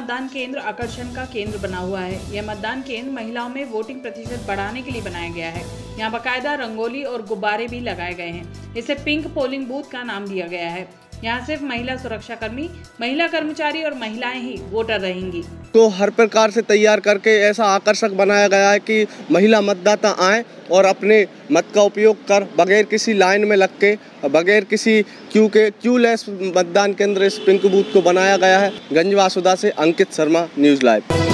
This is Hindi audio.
मतदान केंद्र आकर्षण का केंद्र बना हुआ है। यह मतदान केंद्र महिलाओं में वोटिंग प्रतिशत बढ़ाने के लिए बनाया गया है। यहाँ बाकायदा रंगोली और गुब्बारे भी लगाए गए हैं। इसे पिंक पोलिंग बूथ का नाम दिया गया है। यहाँ सिर्फ महिला सुरक्षाकर्मी, महिला कर्मचारी और महिलाएं ही वोटर रहेंगी। तो हर प्रकार से तैयार करके ऐसा आकर्षक बनाया गया है कि महिला मतदाता आएं और अपने मत का उपयोग कर बगैर किसी लाइन में लग के, बगैर किसी क्यूलेस मतदान केंद्र इस पिंक बूथ को बनाया गया है। गंज वासुदा से अंकित शर्मा, न्यूज़ लाइव।